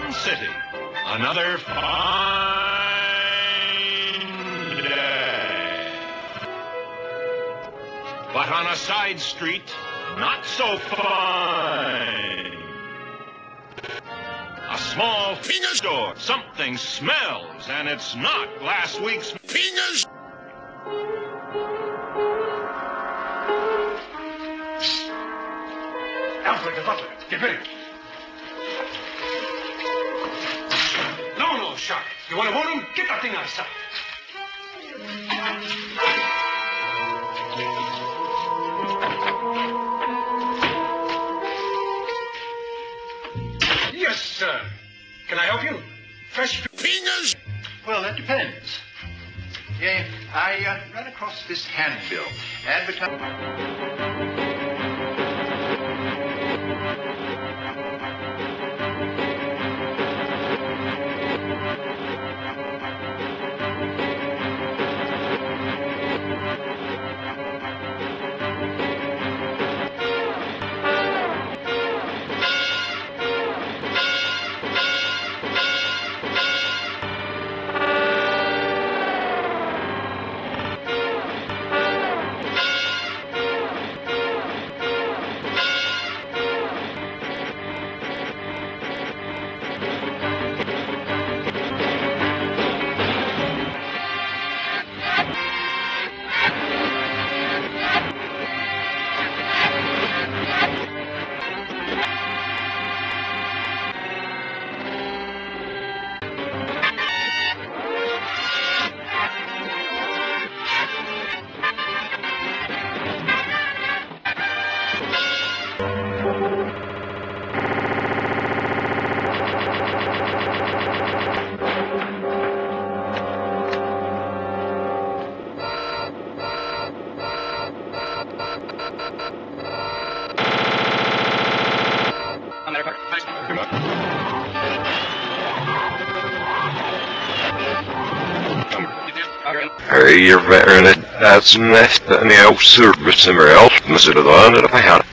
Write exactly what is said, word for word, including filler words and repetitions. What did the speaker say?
Sun City. Another fine day. But on a side street, not so fine. A small Pingas store. Something smells, and it's not last week's Pingas. Alfred, the butler, get ready. No, no, Shark. You want to warn him? Get that thing outside. Yes, sir. Can I help you? Fresh Pingas? Well, that depends. Yeah, I uh, ran across this handbill. Advertising. Hey, you're veteran at that's nest and the old service somewhere else, Mister Don, if I had